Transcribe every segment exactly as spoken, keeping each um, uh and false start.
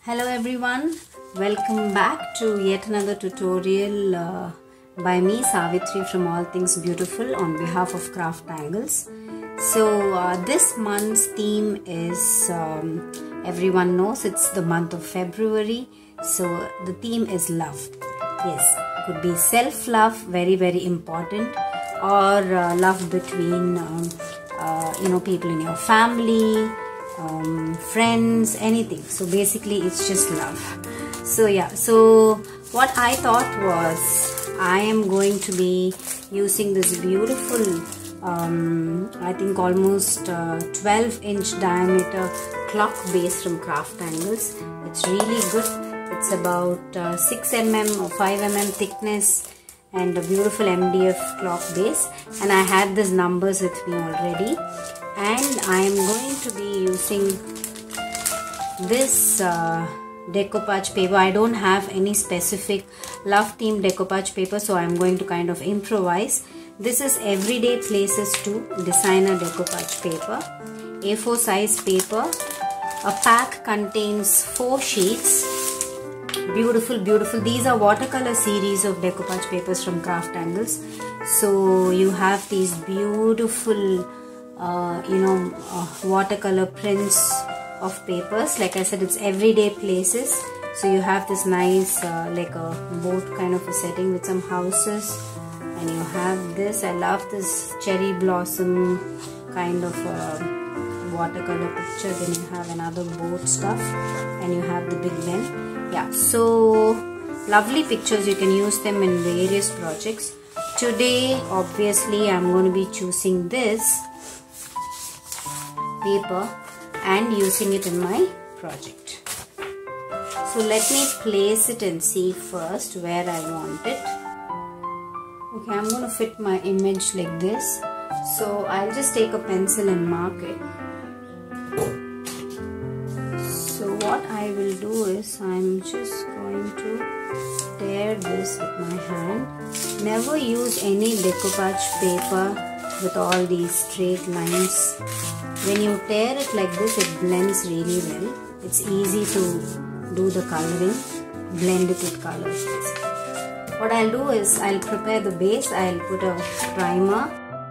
Hello everyone, welcome back to yet another tutorial uh, by me Savitri from All Things Beautiful on behalf of Craftangles. So uh, this month's theme is, um, everyone knows it's the month of February, so the theme is love. Yes, could be self-love, very very important, or uh, love between um, uh, you know people in your family, um, friends, anything. So basically it's just love. So yeah, so what I thought was I am going to be using this beautiful um, I think almost uh, twelve inch diameter clock base from Craftangles. It's really good. It's about uh, six millimeters or five millimeters thickness and a beautiful M D F clock base, and I had these numbers with me already, and I am going to be using this uh, decoupage paper. I don't have any specific love theme decoupage paper, so I am going to kind of improvise. This is Everyday Places two designer decoupage paper, A four size paper. A pack contains four sheets. Beautiful, beautiful. These are watercolor series of decoupage papers from Craftangles. So you have these beautiful uh, you know uh, watercolor prints of papers. Like I said, it's Everyday Places. So you have this nice uh, like a boat kind of a setting with some houses, and you have this. I love this cherry blossom kind of uh, watercolor picture. Then you have another boat stuff, and you have the big Ben. Yeah, so lovely pictures. You can use them in various projects. Today obviously I'm going to be choosing this paper and using it in my project. So let me place it and see first where I want it. Okay, I'm going to fit my image like this. So I'll just take a pencil and mark it. So what I will do is I'm just going to tear this with my hand. Never use any decoupage paper with all these straight lines. When you tear it like this, it blends really well. It's easy to do the coloring, blend it with colors. What I'll do is I'll prepare the base. I'll put a primer.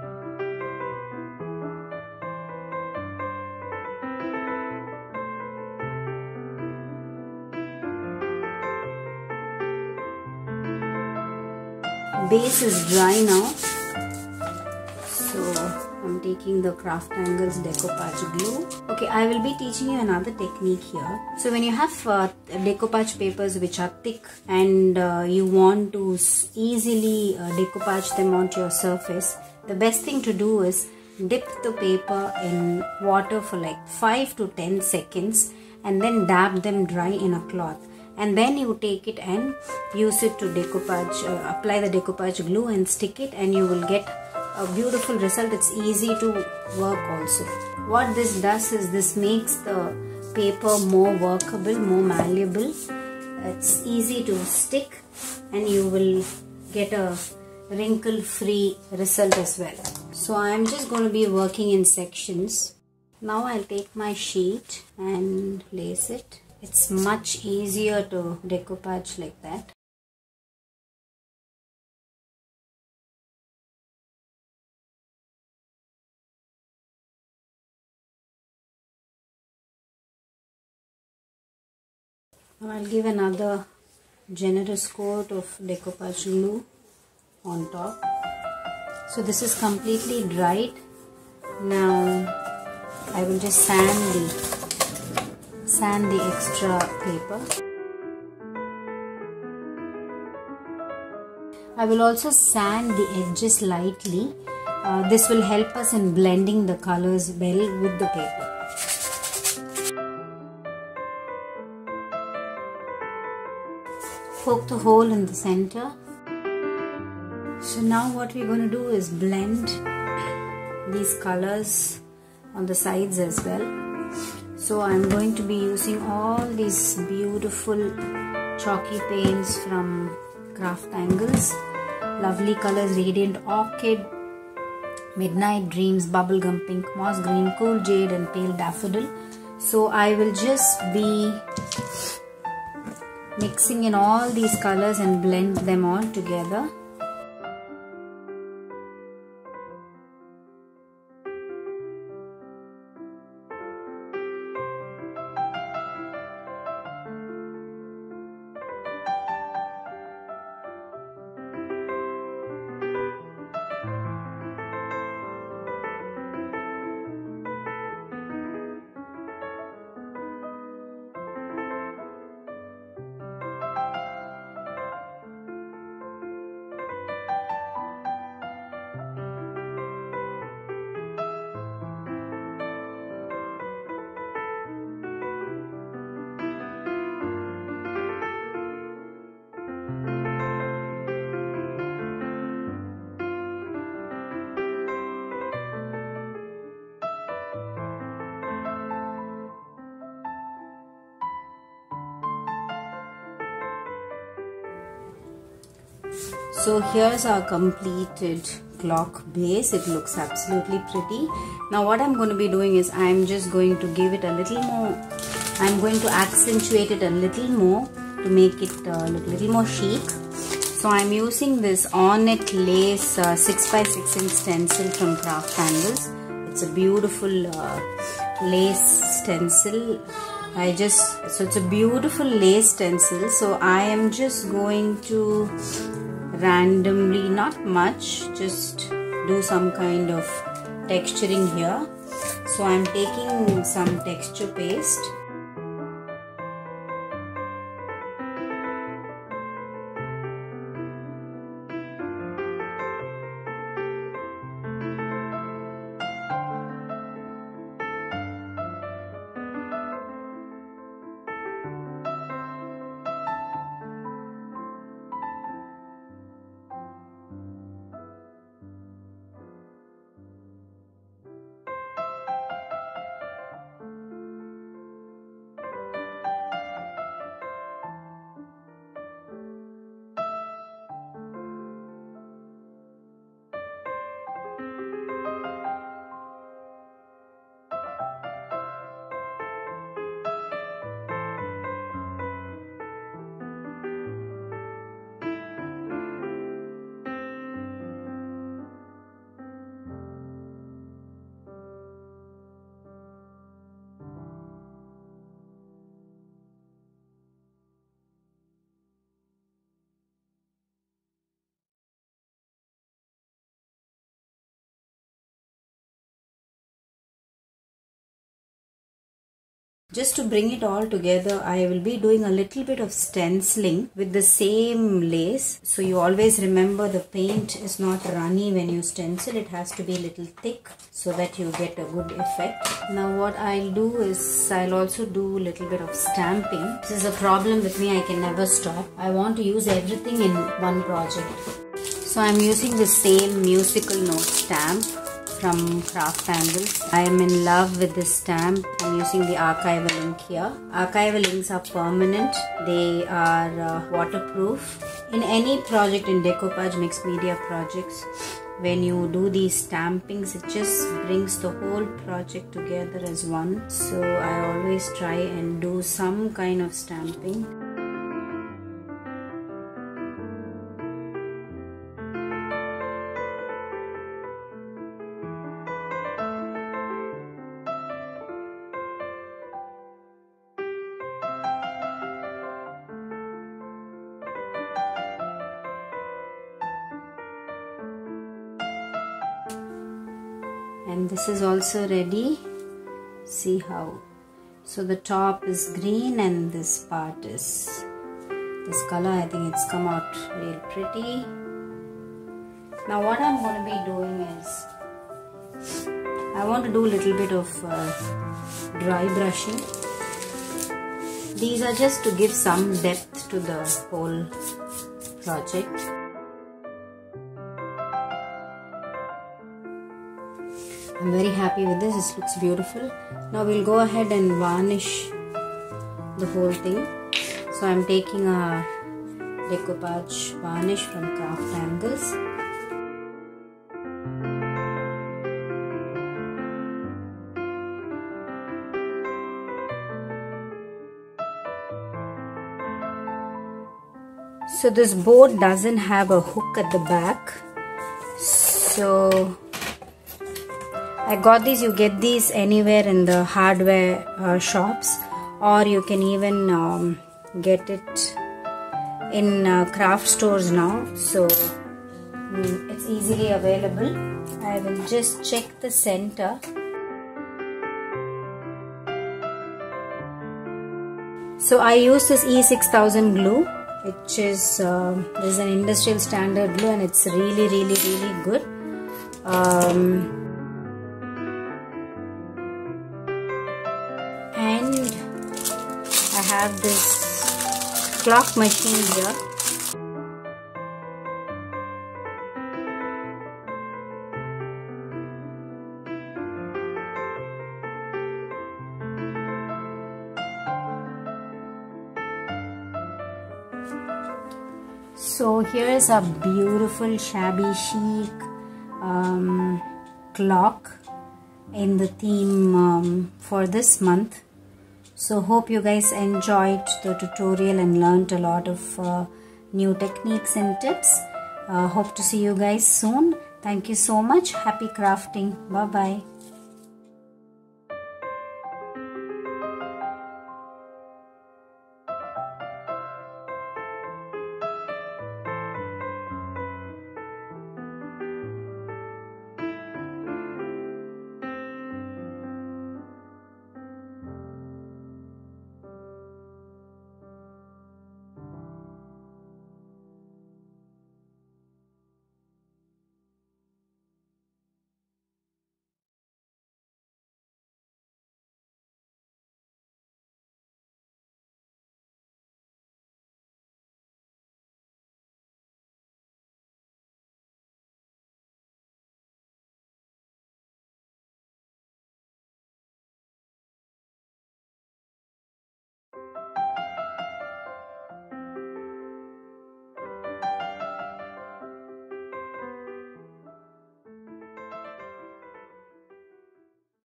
Base is dry now, so I'm taking the Craftangles decoupage glue. Okay, I will be teaching you another technique here. So when you have uh, decoupage papers which are thick and uh, you want to easily uh, decoupage them onto your surface, the best thing to do is dip the paper in water for like five to ten seconds and then dab them dry in a cloth. And then you take it and use it to decoupage, uh, apply the decoupage glue and stick it, and you will get a beautiful result. It's easy to work also. What this does is this makes the paper more workable, more malleable. It's easy to stick and you will get a wrinkle-free result as well. So I'm just going to be working in sections. Now I'll take my sheet and place it. It's much easier to decoupage like that. Now I'll give another generous coat of decoupage glue on top. So this is completely dried. Now I will just sand the sand the extra paper. I will also sand the edges lightly. Uh, this will help us in blending the colors well with the paper. Poke the hole in the center. So now what we're going to do is blend these colors on the sides as well. So I'm going to be using all these beautiful chalky paints from Craftangles. Lovely colors: Radiant Orchid, Midnight Dreams, Bubblegum Pink, Moss Green, Cool Jade and Pale Daffodil. So I will just be mixing in all these colors and blend them all together. So here's our completed clock base. It looks absolutely pretty. Now what I'm going to be doing is I'm just going to give it a little more, I'm going to accentuate it a little more to make it uh, look a little more chic. So I'm using this Ornate Lace uh, six by six inch stencil from Craft Angles. It's a beautiful uh, lace stencil. I just, so it's a beautiful lace stencil. So I am just going to randomly, not much, just do some kind of texturing here. So I'm taking some texture paste. Just to bring it all together, I will be doing a little bit of stenciling with the same lace. So you always remember the paint is not runny when you stencil. It has to be a little thick so that you get a good effect. Now what I'll do is I'll also do a little bit of stamping. This is a problem with me, I can never stop. I want to use everything in one project. So I'm using the same musical note stamp from Craft Angles. I am in love with this stamp. I'm using the archival ink here. Archival inks are permanent. They are uh, waterproof. In any project in Decoupage mixed media projects, when you do these stampings, it just brings the whole project together as one. So I always try and do some kind of stamping. And this is also ready. See how, so the top is green and this part is this color. I think it's come out real pretty. Now what I'm going to be doing is I want to do a little bit of uh, dry brushing. These are just to give some depth to the whole project. I'm very happy with this. This looks beautiful. Now we'll go ahead and varnish the whole thing. So I'm taking a Decoupage varnish from Craft Angles. So this board doesn't have a hook at the back. So I got these. You get these anywhere in the hardware uh, shops, or you can even um, get it in uh, craft stores now. So mm, it's easily available. I will just check the center. So I use this E six thousand glue, which is uh, this is an industrial standard glue, and it's really really really good. Um, and I have this clock machine here. So here's a beautiful shabby chic um, clock in the theme um, for this month. So hope you guys enjoyed the tutorial and learned a lot of uh, new techniques and tips. Uh, hope to see you guys soon. Thank you so much. Happy crafting. Bye bye.